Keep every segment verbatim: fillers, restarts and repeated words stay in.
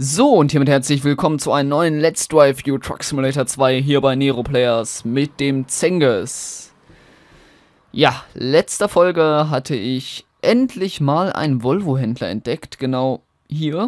So, und hiermit herzlich willkommen zu einem neuen Let's Drive Euro Truck Simulator zwei hier bei Nero Players mit dem Zengiz. Ja, letzter Folge hatte ich endlich mal einen Volvo-Händler entdeckt, genau hier.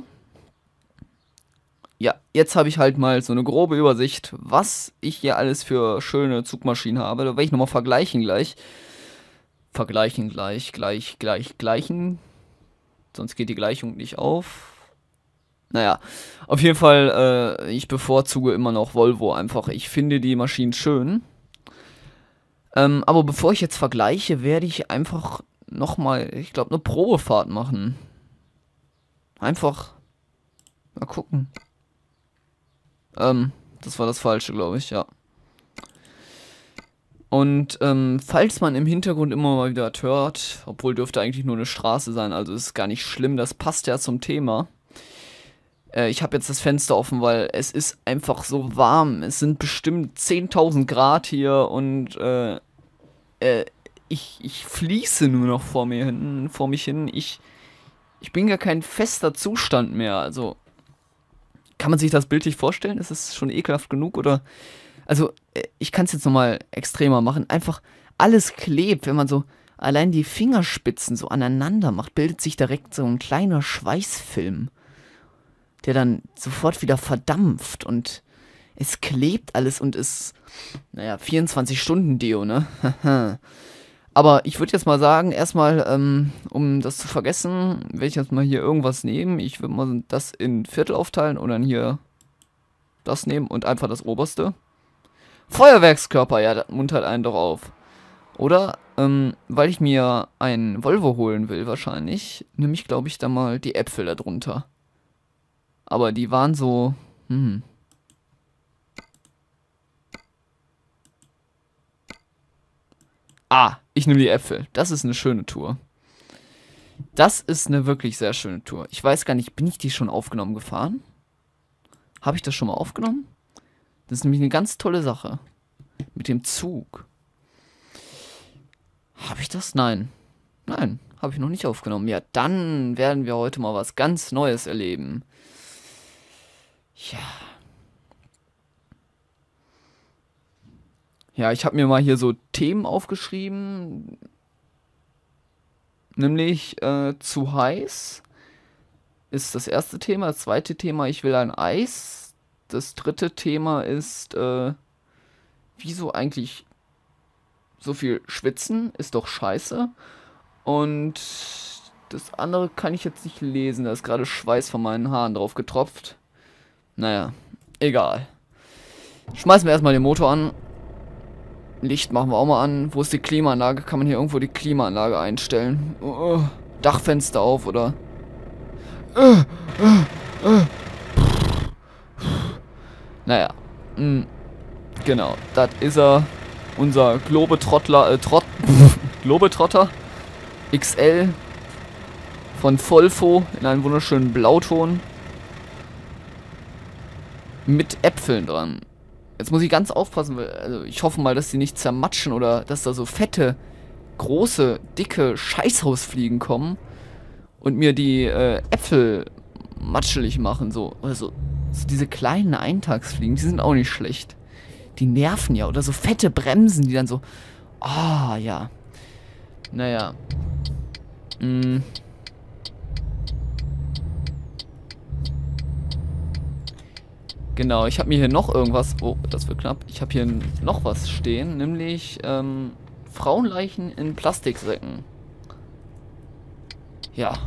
Ja, jetzt habe ich halt mal so eine grobe Übersicht, was ich hier alles für schöne Zugmaschinen habe. Da werde ich nochmal vergleichen gleich. Vergleichen gleich, gleich, gleich, gleichen. Sonst geht die Gleichung nicht auf. Naja, auf jeden Fall, äh, ich bevorzuge immer noch Volvo einfach. Ich finde die Maschinen schön. Ähm, aber bevor ich jetzt vergleiche, werde ich einfach nochmal, ich glaube, eine Probefahrt machen. Einfach mal gucken. Ähm, das war das Falsche, glaube ich, ja. Und, ähm, falls man im Hintergrund immer mal wieder hört, obwohl dürfte eigentlich nur eine Straße sein, also ist gar nicht schlimm, das passt ja zum Thema. Ich habe jetzt das Fenster offen, weil es ist einfach so warm. Es sind bestimmt zehntausend Grad hier und äh, äh, ich, ich fließe nur noch vor mir hin, vor mich hin. Ich, ich bin gar kein fester Zustand mehr. Also, kann man sich das bildlich vorstellen? Ist es schon ekelhaft genug? Oder, also, ich kann es jetzt nochmal extremer machen. Einfach alles klebt, wenn man so allein die Fingerspitzen so aneinander macht, bildet sich direkt so ein kleiner Schweißfilm, der dann sofort wieder verdampft und es klebt alles und ist, naja, vierundzwanzig Stunden Deo, ne? Aber ich würde jetzt mal sagen, erstmal, ähm, um das zu vergessen, werde ich jetzt mal hier irgendwas nehmen. Ich würde mal das in Viertel aufteilen und dann hier das nehmen und einfach das oberste. Feuerwerkskörper, ja, das muntert einen doch auf. Oder, ähm, weil ich mir einen Volvo holen will wahrscheinlich, nehme ich, glaube ich, da mal die Äpfel da drunter. Aber die waren so, hm. Ah, ich nehme die Äpfel. Das ist eine schöne Tour. Das ist eine wirklich sehr schöne Tour. Ich weiß gar nicht, bin ich die schon aufgenommen gefahren? Habe ich das schon mal aufgenommen? Das ist nämlich eine ganz tolle Sache. Mit dem Zug. Habe ich das? Nein. Nein, habe ich noch nicht aufgenommen. Ja, dann werden wir heute mal was ganz Neues erleben. Ja. Ja, ich habe mir mal hier so Themen aufgeschrieben. Nämlich äh, zu heiß ist das erste Thema. Das zweite Thema, ich will ein Eis. Das dritte Thema ist, äh, wieso eigentlich so viel schwitzen? Ist doch scheiße. Und das andere kann ich jetzt nicht lesen. Da ist gerade Schweiß von meinen Haaren drauf getropft. Naja, egal. Schmeißen wir erstmal den Motor an. Licht machen wir auch mal an. Wo ist die Klimaanlage? Kann man hier irgendwo die Klimaanlage einstellen? Uh, Dachfenster auf, oder? Uh, uh, uh. Naja. Mm, genau, das ist er. Unser Globetrottler, äh, Trott... Globetrotter X L von Volvo in einem wunderschönen Blauton. Mit Äpfeln dran. Jetzt muss ich ganz aufpassen, weil, also ich hoffe mal, dass die nicht zermatschen oder dass da so fette, große, dicke Scheißhausfliegen kommen und mir die äh, Äpfel matschelig machen, so. Oder so, so diese kleinen Eintagsfliegen, die sind auch nicht schlecht. Die nerven ja. Oder so fette Bremsen, die dann so, ah, oh, ja. Naja. Mm. Genau, ich habe mir hier noch irgendwas, oh, das wird knapp, ich habe hier noch was stehen, nämlich ähm, Frauenleichen in Plastiksäcken. Ja.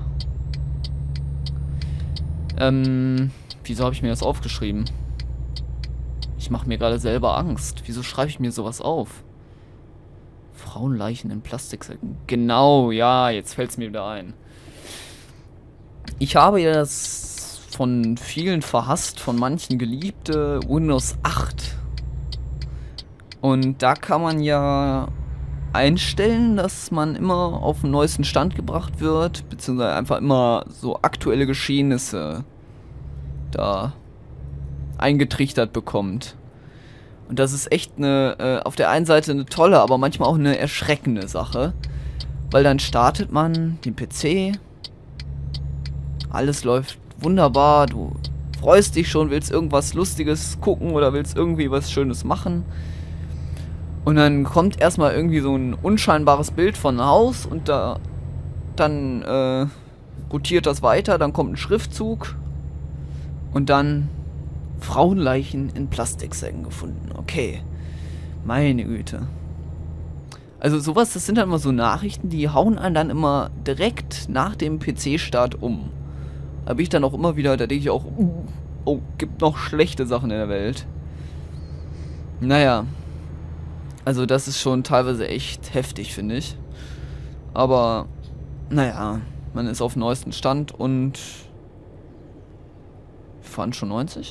Ähm, wieso habe ich mir das aufgeschrieben? Ich mache mir gerade selber Angst. Wieso schreibe ich mir sowas auf? Frauenleichen in Plastiksäcken. Genau, ja, jetzt fällt es mir wieder ein. Ich habe ja das von vielen verhasst, von manchen geliebte Windows acht. Und da kann man ja einstellen, dass man immer auf den neuesten Stand gebracht wird, beziehungsweise einfach immer so aktuelle Geschehnisse da eingetrichtert bekommt. Und das ist echt eine, äh, auf der einen Seite eine tolle, aber manchmal auch eine erschreckende Sache. Weil dann startet man den P C, alles läuft wunderbar, du freust dich schon, willst irgendwas Lustiges gucken oder willst irgendwie was Schönes machen. Und dann kommt erstmal irgendwie so ein unscheinbares Bild von einem Haus und da dann äh, rotiert das weiter, dann kommt ein Schriftzug und dann Frauenleichen in Plastiksäcken gefunden. Okay, meine Güte. Also sowas, das sind dann immer so Nachrichten, die hauen einen dann immer direkt nach dem P C-Start um. Da bin ich dann auch immer wieder, da denke ich auch, uh, oh, gibt noch schlechte Sachen in der Welt. Naja. Also das ist schon teilweise echt heftig, finde ich. Aber, naja, man ist auf dem neuesten Stand und wir fahren schon neunzig.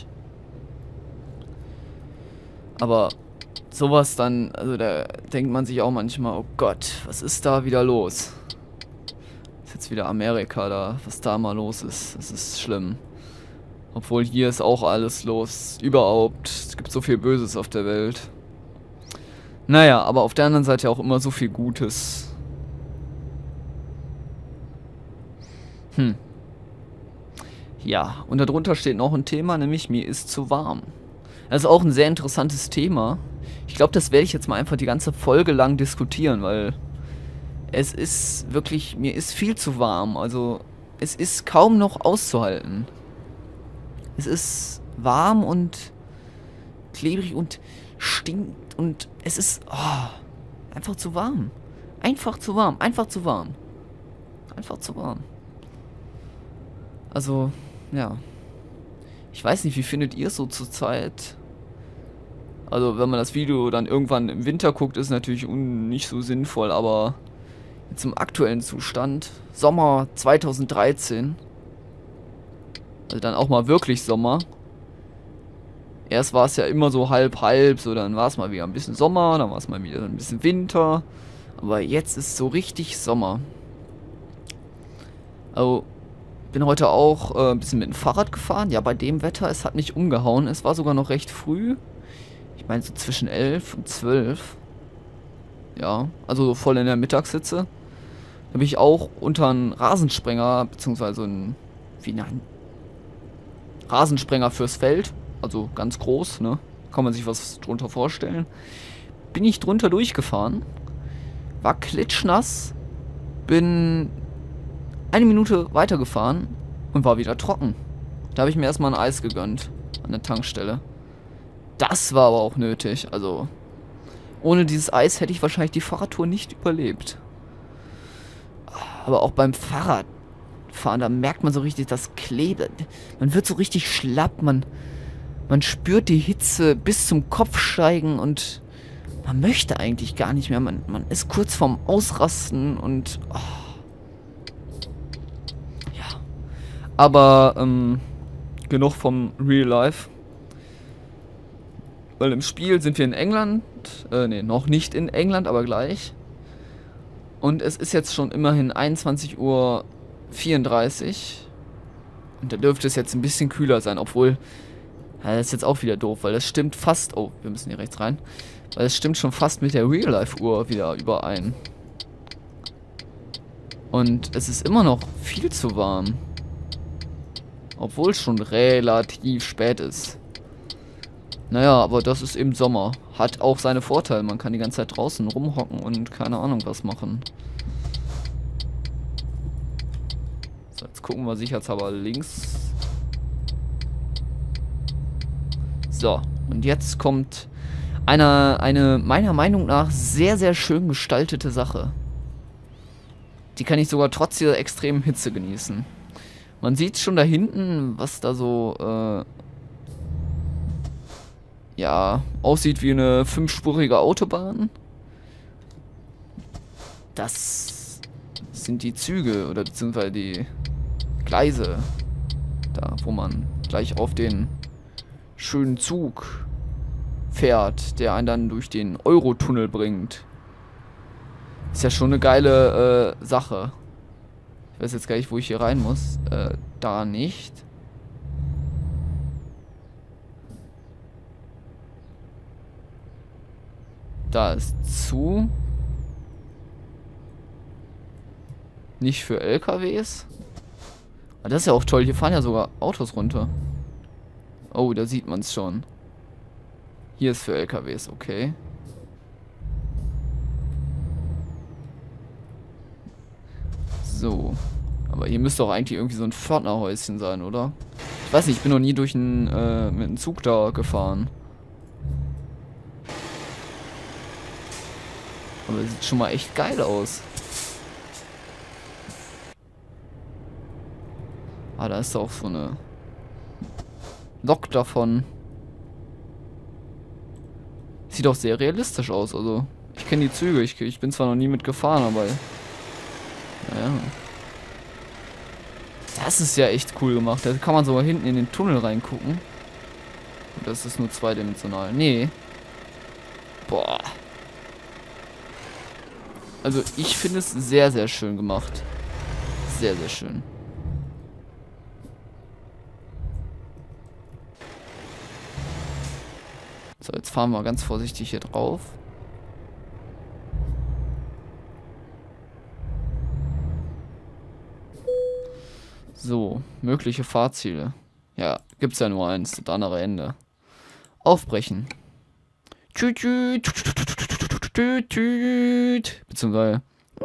Aber sowas dann, also da denkt man sich auch manchmal, oh Gott, was ist da wieder los? Ist jetzt wieder Amerika da, was da mal los ist. Das ist schlimm. Obwohl hier ist auch alles los. Überhaupt. Es gibt so viel Böses auf der Welt. Naja, aber auf der anderen Seite auch immer so viel Gutes. Hm. Ja, und darunter steht noch ein Thema, nämlich mir ist zu warm. Das ist auch ein sehr interessantes Thema. Ich glaube, das werde ich jetzt mal einfach die ganze Folge lang diskutieren, weil es ist wirklich, mir ist viel zu warm. Also, es ist kaum noch auszuhalten. Es ist warm und klebrig und stinkt und es ist oh, einfach zu warm. Einfach zu warm, einfach zu warm. Einfach zu warm. Also, ja. Ich weiß nicht, wie findet ihr es so zur Zeit? Also, wenn man das Video dann irgendwann im Winter guckt, ist natürlich nicht so sinnvoll, aber jetzt im aktuellen Zustand, Sommer zweitausenddreizehn, also dann auch mal wirklich Sommer. Erst war es ja immer so halb, halb, so dann war es mal wieder ein bisschen Sommer, dann war es mal wieder ein bisschen Winter, aber jetzt ist so richtig Sommer. Also, bin heute auch äh, ein bisschen mit dem Fahrrad gefahren, ja bei dem Wetter, es hat nicht umgehauen, es war sogar noch recht früh. Ich meine so zwischen elf und zwölf. Ja, also voll in der Mittagssitze. Da bin ich auch unter einen Rasensprenger, beziehungsweise ein, wie nein, Rasensprenger fürs Feld. Also ganz groß, ne? Kann man sich was drunter vorstellen. Bin ich drunter durchgefahren. War klitschnass. Bin eine Minute weitergefahren und war wieder trocken. Da habe ich mir erstmal ein Eis gegönnt. An der Tankstelle. Das war aber auch nötig. Also, ohne dieses Eis hätte ich wahrscheinlich die Fahrradtour nicht überlebt. Aber auch beim Fahrradfahren, da merkt man so richtig das Kleben. Man wird so richtig schlapp, man... Man spürt die Hitze bis zum Kopf steigen und man möchte eigentlich gar nicht mehr. Man, man ist kurz vorm Ausrasten und... Oh. Ja. Aber, ähm, genug vom Real Life. Weil im Spiel sind wir in England. Äh, ne, noch nicht in England, aber gleich. Und es ist jetzt schon immerhin einundzwanzig Uhr vierunddreißig. Und da dürfte es jetzt ein bisschen kühler sein, obwohl... Ja, das ist jetzt auch wieder doof, weil das stimmt fast... Oh, wir müssen hier rechts rein. Weil das stimmt schon fast mit der Real-Life-Uhr wieder überein. Und es ist immer noch viel zu warm. Obwohl es schon relativ spät ist. Naja, aber das ist eben Sommer. Hat auch seine Vorteile. Man kann die ganze Zeit draußen rumhocken und keine Ahnung was machen. So, jetzt gucken wir sicherheitshalber links. So, und jetzt kommt eine, eine meiner Meinung nach sehr, sehr schön gestaltete Sache. Die kann ich sogar trotz dieser extremen Hitze genießen. Man sieht schon da hinten, was da so, äh, ja, aussieht wie eine fünfspurige Autobahn. Das sind die Züge oder beziehungsweise die Gleise. Da, wo man gleich auf den schönen Zug fährt, der einen dann durch den Eurotunnel bringt. Ist ja schon eine geile äh, Sache. Ich weiß jetzt gar nicht, wo ich hier rein muss. Äh, da nicht. Da ist zu. Nicht für L K Ws. Aber das ist ja auch toll. Hier fahren ja sogar Autos runter. Oh, da sieht man es schon. Hier ist für L K Ws, okay. So. Aber hier müsste auch eigentlich irgendwie so ein Pförtnerhäuschen sein, oder? Ich weiß nicht, ich bin noch nie durch einen, äh, mit einem Zug da gefahren. Aber das sieht schon mal echt geil aus. Ah, da ist auch so eine Lok davon. Sieht auch sehr realistisch aus, also. Ich kenne die Züge, ich, ich bin zwar noch nie mitgefahren, aber... Naja. Das ist ja echt cool gemacht. Da kann man sogar hinten in den Tunnel reingucken. Und das ist nur zweidimensional. Nee. Boah. Also ich finde es sehr, sehr schön gemacht. Sehr, sehr schön. So, jetzt fahren wir ganz vorsichtig hier drauf. So, mögliche Fahrziele. Ja, gibt's ja nur eins, das andere Ende. Aufbrechen. Tüt, tüt, tüt, tüt, beziehungsweise.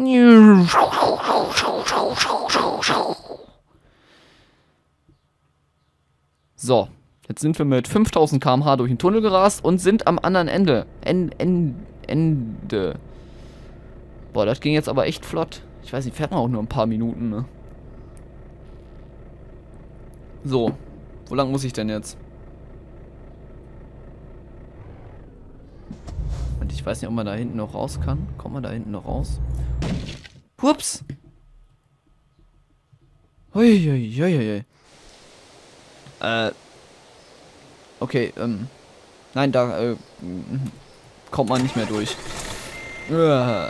So, jetzt sind wir mit fünftausend Kilometer pro Stunde durch den Tunnel gerast und sind am anderen Ende. En, en, Ende. Boah, das ging jetzt aber echt flott. Ich weiß nicht, fährt man auch nur ein paar Minuten, ne? So, wo lang muss ich denn jetzt? Und ich weiß nicht, ob man da hinten noch raus kann. Kommt man da hinten noch raus? Hups! Huiuiuiui. Äh. Okay, ähm. Nein, da, äh, kommt man nicht mehr durch. Äh.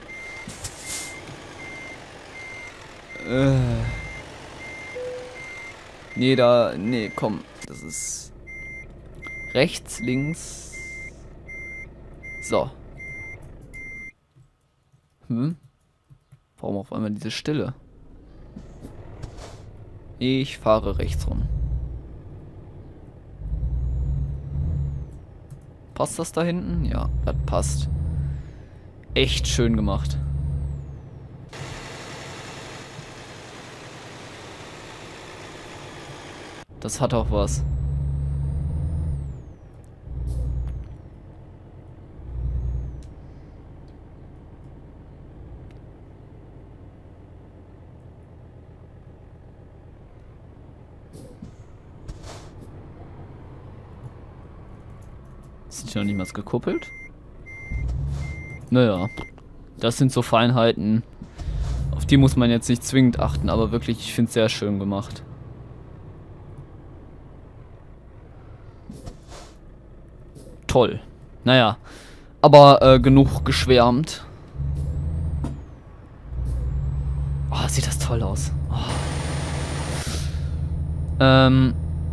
Äh. Nee, da, nee, komm. Das ist rechts, links. So. Hm? Warum auf einmal diese Stille? Ich fahre rechts rum. Passt das da hinten? Ja, das passt. Echt schön gemacht. Das hat auch was. Sind die noch niemals gekuppelt? Naja. Das sind so Feinheiten. Auf die muss man jetzt nicht zwingend achten, aber wirklich, ich finde es sehr schön gemacht. Toll. Naja. Aber äh, genug geschwärmt. Oh, sieht das toll aus. Oh. Ähm.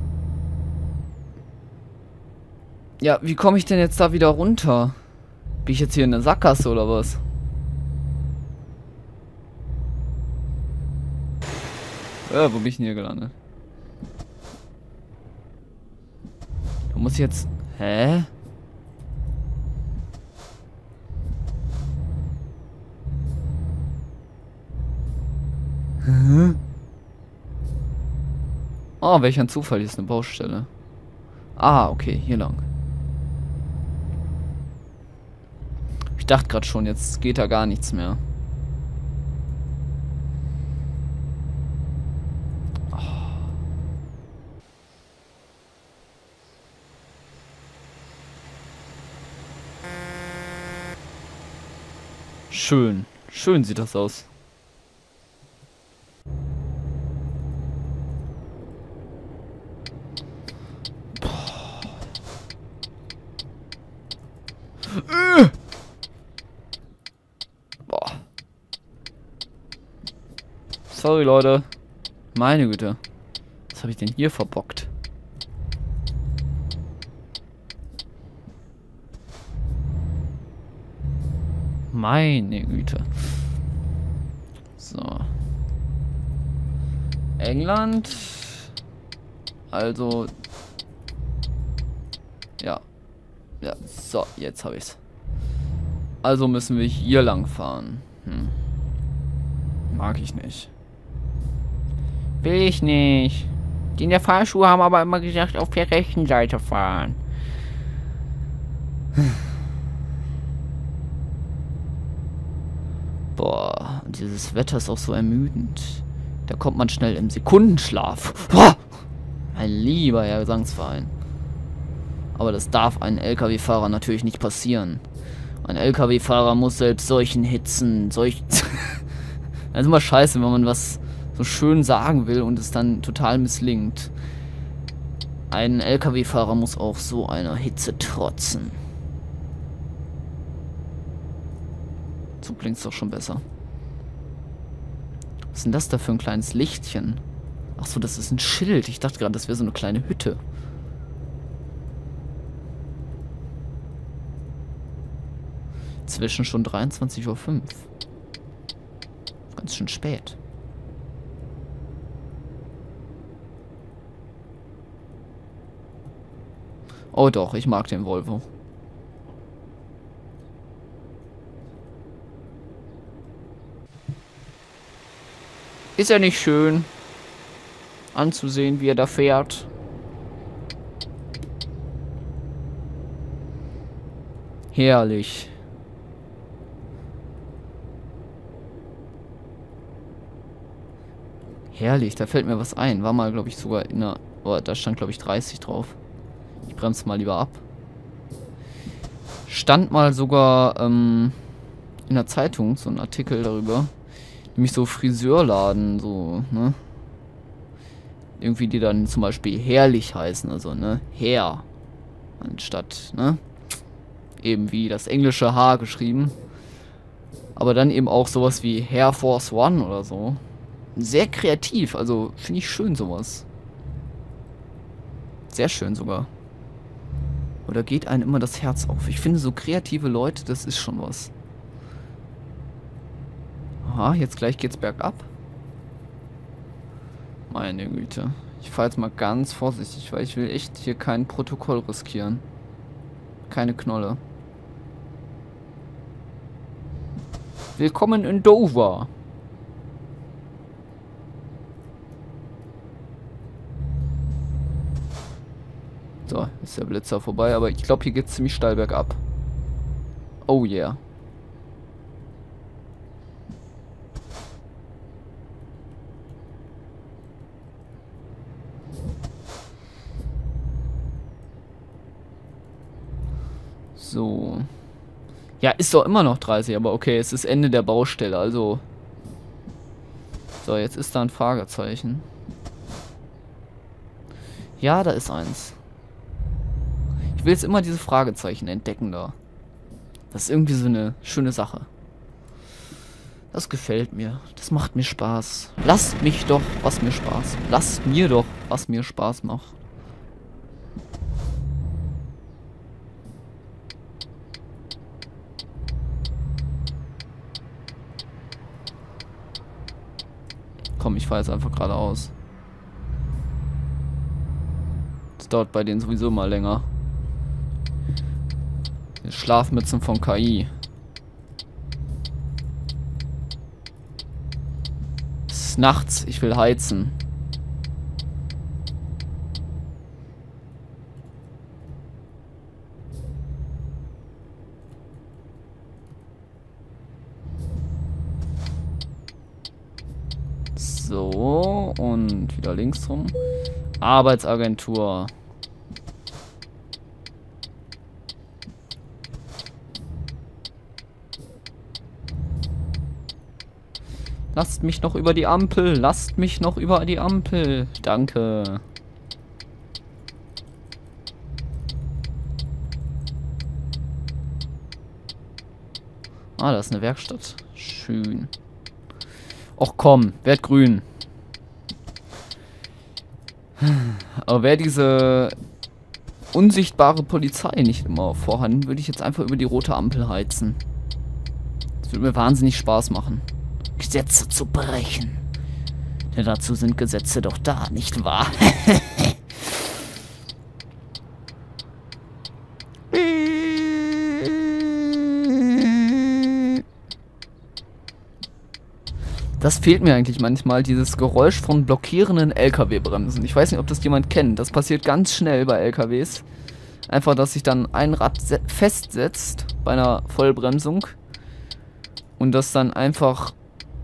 Ja, wie komme ich denn jetzt da wieder runter? Bin ich jetzt hier in der Sackgasse oder was? Ja, wo bin ich denn hier gelandet? Da muss ich jetzt... Hä? Hä? Oh, welch ein Zufall, hier ist eine Baustelle. Ah, okay, hier lang. Ich dachte gerade schon, jetzt geht da gar nichts mehr. Oh. Schön. Schön sieht das aus. Boah. Boah. Sorry, Leute. Meine Güte. Was habe ich denn hier verbockt? Meine Güte. So. England. Also Ja. Ja, so, jetzt habe ich's. Also müssen wir hier lang fahren. Hm. Mag ich nicht. Will ich nicht. Die in der Fahrschule haben aber immer gesagt, auf der rechten Seite fahren. Boah, dieses Wetter ist auch so ermüdend. Da kommt man schnell im Sekundenschlaf. Boah! Mein lieber Herr Gesangsverein. Aber das darf einem L K W-Fahrer natürlich nicht passieren. Ein L K W-Fahrer muss selbst solchen Hitzen, solch... Das ist immer scheiße, wenn man was so schön sagen will und es dann total misslingt. Ein L K W-Fahrer muss auch so einer Hitze trotzen. So klingt's doch schon besser. Was ist denn das da für ein kleines Lichtchen? Ach so, das ist ein Schild. Ich dachte gerade, das wäre so eine kleine Hütte. Zwischen schon dreiundzwanzig Uhr fünf. Ganz schön spät. Oh doch, ich mag den Volvo. Ist er nicht schön anzusehen, wie er da fährt? Herrlich. Herrlich, da fällt mir was ein. War mal, glaube ich, sogar in der... Oh, da stand, glaube ich, dreißig drauf. Ich bremse mal lieber ab. Stand mal sogar ähm, in der Zeitung so ein Artikel darüber. Nämlich so Friseurladen, so, ne? Irgendwie, die dann zum Beispiel herrlich heißen, also, ne? Hair. Anstatt, ne? Eben wie das englische H geschrieben. Aber dann eben auch sowas wie Air Force One oder so. Sehr kreativ, also finde ich schön sowas. Sehr schön sogar. Oder geht einem immer das Herz auf. Ich finde so kreative Leute, das ist schon was. Aha, jetzt gleich geht's bergab. Meine Güte. Ich fahre jetzt mal ganz vorsichtig, weil ich will echt hier kein Protokoll riskieren. Keine Knolle. Willkommen in Dover. So, ist der Blitzer vorbei, aber ich glaube, hier geht's ziemlich steil bergab. Oh yeah. So. Ja, ist doch immer noch dreißig, aber okay, es ist Ende der Baustelle, also... So, jetzt ist da ein Fragezeichen. Ja, da ist eins. Ich will jetzt immer diese Fragezeichen entdecken da. Das ist irgendwie so eine schöne Sache. Das gefällt mir. Das macht mir Spaß. Lasst mich doch, was mir Spaß. Lasst mir doch, was mir Spaß macht. Komm, ich fahre jetzt einfach geradeaus. Das dauert bei denen sowieso mal länger. Die Schlafmützen von K I. Es ist nachts, ich will heizen. So, und wieder links rum. Arbeitsagentur. Lasst mich noch über die Ampel. Lasst mich noch über die Ampel. Danke. Ah, da ist eine Werkstatt. Schön. Och komm, werd grün. Aber wäre diese unsichtbare Polizei nicht immer vorhanden, würde ich jetzt einfach über die rote Ampel heizen. Das würde mir wahnsinnig Spaß machen. Gesetze zu brechen. Denn dazu sind Gesetze doch da, nicht wahr? Das fehlt mir eigentlich manchmal, dieses Geräusch von blockierenden L K W-Bremsen. Ich weiß nicht, ob das jemand kennt. Das passiert ganz schnell bei L K Ws. Einfach, dass sich dann ein Rad festsetzt bei einer Vollbremsung. Und dass dann einfach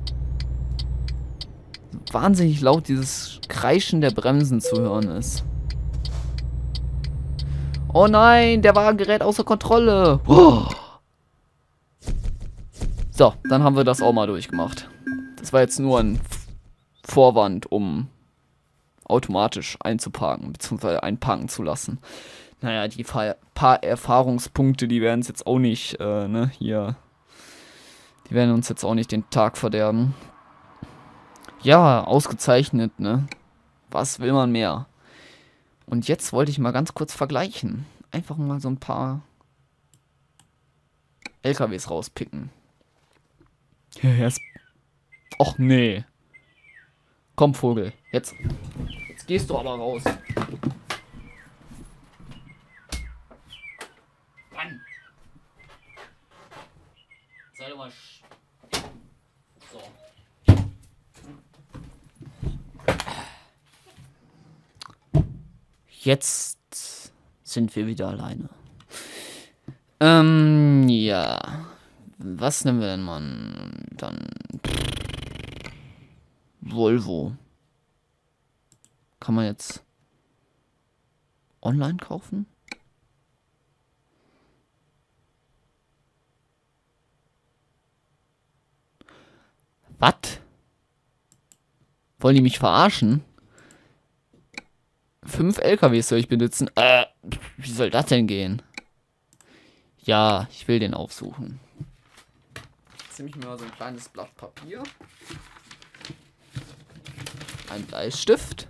wahnsinnig laut dieses Kreischen der Bremsen zu hören ist. Oh nein, der Wagen gerät außer Kontrolle. Oh. So, dann haben wir das auch mal durchgemacht. Das war jetzt nur ein Vorwand, um automatisch einzuparken, beziehungsweise einparken zu lassen. Naja, die paar Erfahrungspunkte, die werden es jetzt auch nicht, äh, ne, hier, die werden uns jetzt auch nicht den Tag verderben. Ja, ausgezeichnet, ne. Was will man mehr? Und jetzt wollte ich mal ganz kurz vergleichen. Einfach mal so ein paar L K Ws rauspicken. Och nee. Komm, Vogel. Jetzt. Jetzt gehst du aber raus. Mann. Sei doch mal. So. Jetzt sind wir wieder alleine. Ähm, ja. Was nehmen wir denn mal? Dann. Volvo. Kann man jetzt online kaufen? Was? Wollen die mich verarschen? Fünf L K Ws soll ich besitzen? Äh, wie soll das denn gehen? Ja, ich will den aufsuchen. Jetzt nehme ich mir mal so ein kleines Blatt Papier. Ein Bleistift.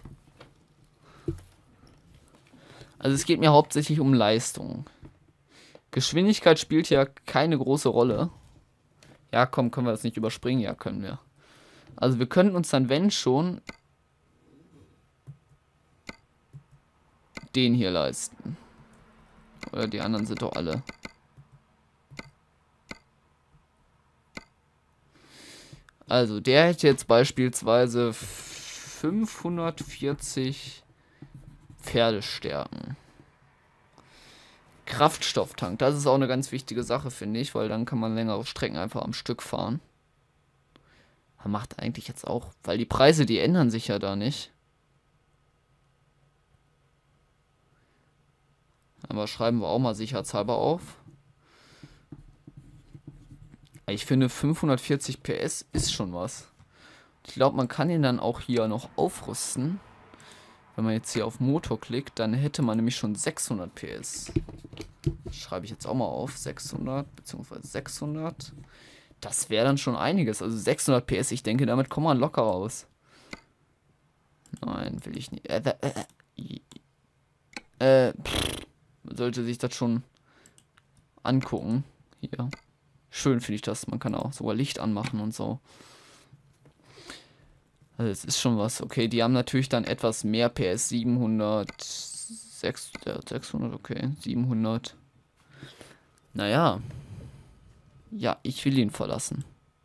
Also es geht mir hauptsächlich um Leistung. Geschwindigkeit spielt ja keine große Rolle. Ja, komm, können wir das nicht überspringen? Ja, können wir. Also wir könnten uns dann, wenn schon, den hier leisten. Oder die anderen sind doch alle. Also der hätte jetzt beispielsweise fünfhundertvierzig Pferdestärken. Kraftstofftank, das ist auch eine ganz wichtige Sache, finde ich, weil dann kann man längere Strecken einfach am Stück fahren. Man macht eigentlich jetzt auch, weil die Preise, die ändern sich ja da nicht. Aber schreiben wir auch mal sicherheitshalber auf. Ich finde fünfhundertvierzig P S ist schon was. Ich glaube, man kann ihn dann auch hier noch aufrüsten. Wenn man jetzt hier auf Motor klickt, dann hätte man nämlich schon sechshundert P S. Schreibe ich jetzt auch mal auf. sechshundert bzw. sechshundert. Das wäre dann schon einiges. Also sechshundert P S, ich denke, damit kommt man locker raus. Nein, will ich nicht. Äh, äh, äh, pff, man sollte sich das schon angucken. Hier. Schön finde ich das. Man kann auch sogar Licht anmachen und so. Also es ist schon was. Okay, die haben natürlich dann etwas mehr P S. siebenhundert. sechshundert, okay. siebenhundert. Naja. Ja, ich will ihn verlassen.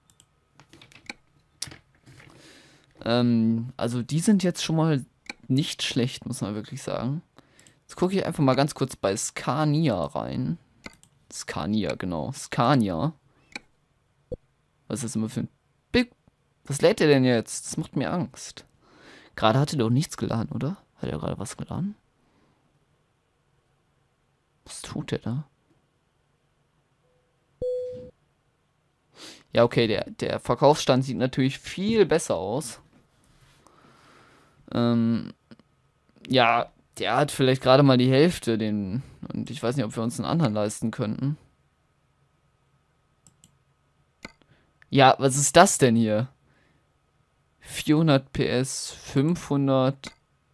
Ähm, also die sind jetzt schon mal nicht schlecht, muss man wirklich sagen. Jetzt gucke ich einfach mal ganz kurz bei Scania rein. Scania, genau. Scania. Was ist das immer für ein Big... Was lädt der denn jetzt? Das macht mir Angst. Gerade hat er doch nichts geladen, oder? Hat er gerade was geladen? Was tut der da? Ja, okay, der, der Verkaufsstand sieht natürlich viel besser aus. Ähm, ja, der hat vielleicht gerade mal die Hälfte, den... Und ich weiß nicht, ob wir uns einen anderen leisten könnten. Ja, was ist das denn hier? vierhundert P S, fünfhundert.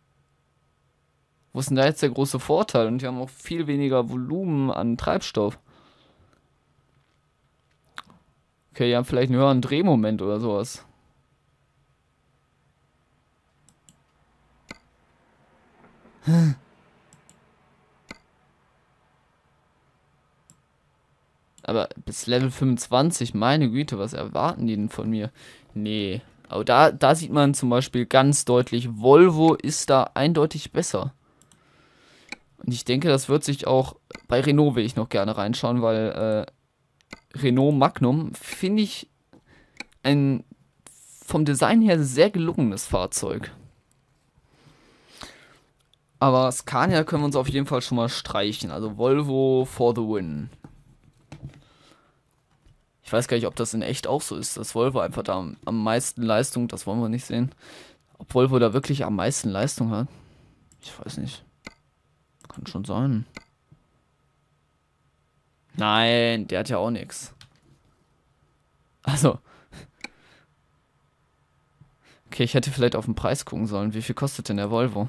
Wo ist denn da jetzt der große Vorteil? Und die haben auch viel weniger Volumen an Treibstoff. Okay, die haben vielleicht einen höheren Drehmoment oder sowas. Aber bis Level fünfundzwanzig, meine Güte, was erwarten die denn von mir? Nee. Aber da, da sieht man zum Beispiel ganz deutlich, Volvo ist da eindeutig besser. Und ich denke, das wird sich auch, bei Renault will ich noch gerne reinschauen, weil äh, Renault Magnum finde ich ein vom Design her sehr gelungenes Fahrzeug. Aber Scania können wir uns auf jeden Fall schon mal streichen. Also Volvo for the win. Ich weiß gar nicht, ob das in echt auch so ist, dass Volvo einfach da am, am meisten Leistung, das wollen wir nicht sehen. Ob Volvo da wirklich am meisten Leistung hat? Ich weiß nicht. Kann schon sein. Nein, der hat ja auch nichts. Also. Okay, ich hätte vielleicht auf den Preis gucken sollen. Wie viel kostet denn der Volvo?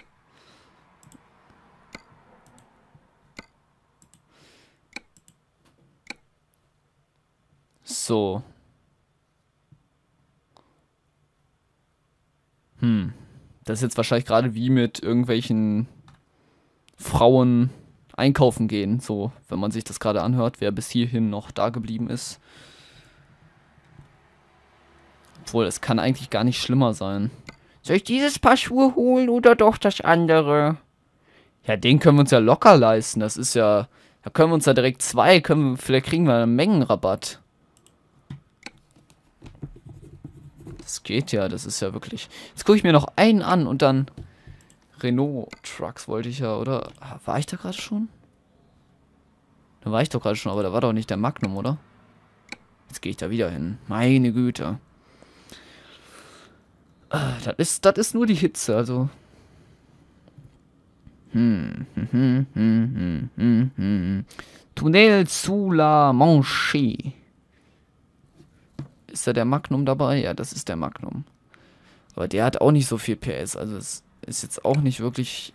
So. Hm. Das ist jetzt wahrscheinlich gerade wie mit irgendwelchen Frauen einkaufen gehen. So, wenn man sich das gerade anhört, wer bis hierhin noch da geblieben ist. Obwohl, es kann eigentlich gar nicht schlimmer sein. Soll ich dieses Paar Schuhe holen oder doch das andere? Ja, den können wir uns ja locker leisten. Das ist ja... Da können wir uns ja direkt zwei... Können wir, vielleicht kriegen wir einen Mengenrabatt. Das geht ja, das ist ja wirklich... Jetzt gucke ich mir noch einen an und dann... Renault Trucks wollte ich ja, oder? War ich da gerade schon? Da war ich doch gerade schon, aber da war doch nicht der Magnum, oder? Jetzt gehe ich da wieder hin. Meine Güte. Das ist, das ist nur die Hitze, also. Hm, hm, hm, hm, hm, hm. Tunnel sous la Manche. Ist da der Magnum dabei? Ja, das ist der Magnum. Aber der hat auch nicht so viel P S, also es ist jetzt auch nicht wirklich...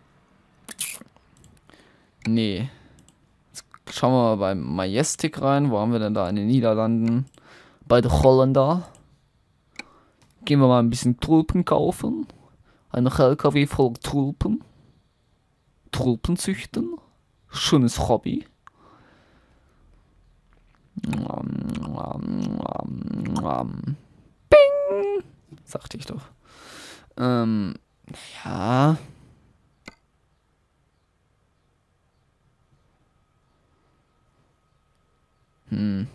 Nee. Jetzt schauen wir mal beim Majestic rein. Wo haben wir denn da in den Niederlanden? Bei den Holländer. Gehen wir mal ein bisschen Tulpen kaufen. Ein L K W voll Tulpen. Tulpen züchten. Schönes Hobby. Bing! Sagte ich doch. Ähm, ja. Hm.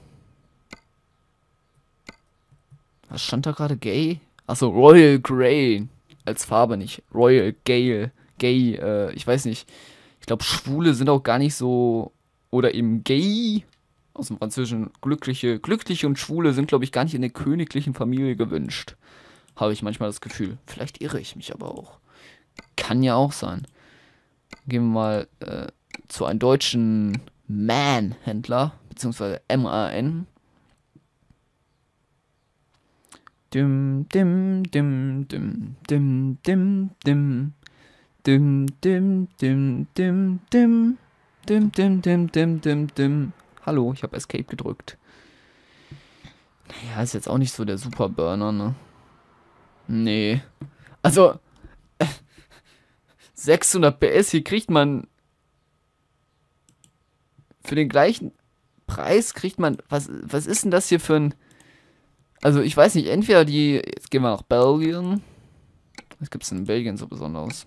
Was stand da gerade? Gay? Achso, Royal Grey. Als Farbe nicht. Royal Gay. Gay, äh, ich weiß nicht. Ich glaube, Schwule sind auch gar nicht so. Oder eben gay. Aus dem Französischen. Glückliche. Glückliche und Schwule sind, glaube ich, gar nicht in der königlichen Familie gewünscht. Habe ich manchmal das Gefühl. Vielleicht irre ich mich aber auch. Kann ja auch sein. Gehen wir mal äh, zu einem deutschen Man-Händler. Beziehungsweise M A N. Dim, dim, dim, dim, dim, dim, dim. Dim, dim, dim, dim, dim. Dim, dim, dim, dim, dim, dim. Hallo, ich habe Escape gedrückt. Naja, ist jetzt auch nicht so der Superburner, ne? Nee. Also, äh, sechshundert P S, hier kriegt man für den gleichen Preis kriegt man, was, was ist denn das hier für ein, also ich weiß nicht, entweder die, jetzt gehen wir nach Belgien, was gibt es denn in Belgien so Besonderes?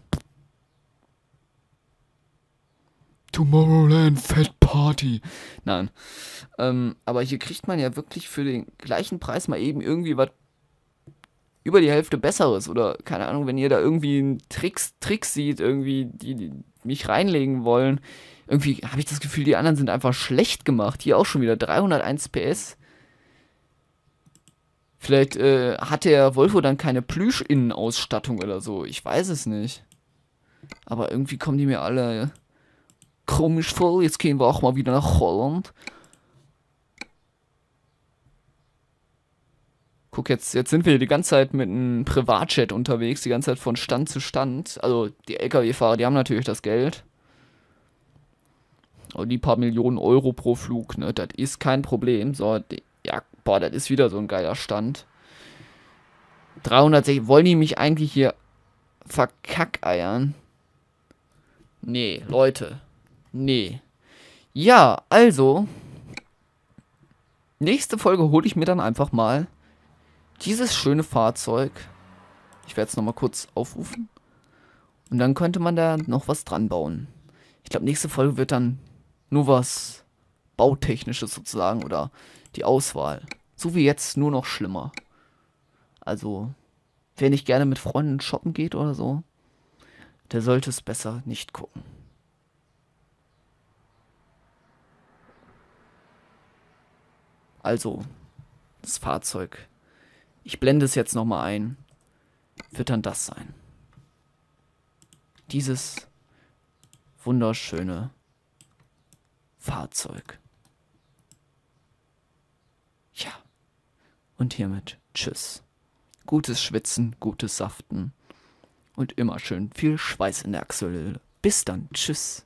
Tomorrowland Fat Party. Nein. Ähm, aber hier kriegt man ja wirklich für den gleichen Preis mal eben irgendwie was über die Hälfte Besseres. Oder, keine Ahnung, wenn ihr da irgendwie einen Tricks, Tricks sieht, irgendwie, die, die mich reinlegen wollen. Irgendwie habe ich das Gefühl, die anderen sind einfach schlecht gemacht. Hier auch schon wieder dreihunderteins P S. Vielleicht äh, hat der Volvo dann keine Plüsch-Innenausstattung oder so. Ich weiß es nicht. Aber irgendwie kommen die mir alle komisch vor. Jetzt gehen wir auch mal wieder nach Holland. Guck, jetzt, jetzt sind wir die ganze Zeit mit einem Privatjet unterwegs. Die ganze Zeit von Stand zu Stand. Also die L K W-Fahrer, die haben natürlich das Geld. Und die paar Millionen Euro pro Flug, ne? Das ist kein Problem. So, die, ja, boah, das ist wieder so ein geiler Stand. dreihundertsechzig, wollen die mich eigentlich hier verkackeiern? Nee, Leute. Nee. Ja, also. nächste Folge hole ich mir dann einfach mal dieses schöne Fahrzeug. Ich werde es nochmal kurz aufrufen. Und dann könnte man da noch was dran bauen. Ich glaube, nächste Folge wird dann nur was Bautechnisches sozusagen oder die Auswahl. So wie jetzt, nur noch schlimmer. Also, wer nicht gerne mit Freunden shoppen geht oder so, der sollte es besser nicht gucken. Also, das Fahrzeug. Ich blende es jetzt nochmal ein. Wird dann das sein. Dieses wunderschöne Fahrzeug. Ja. Und hiermit tschüss. Gutes Schwitzen, gutes Saften. Und immer schön viel Schweiß in der Achselhöhle. Bis dann. Tschüss.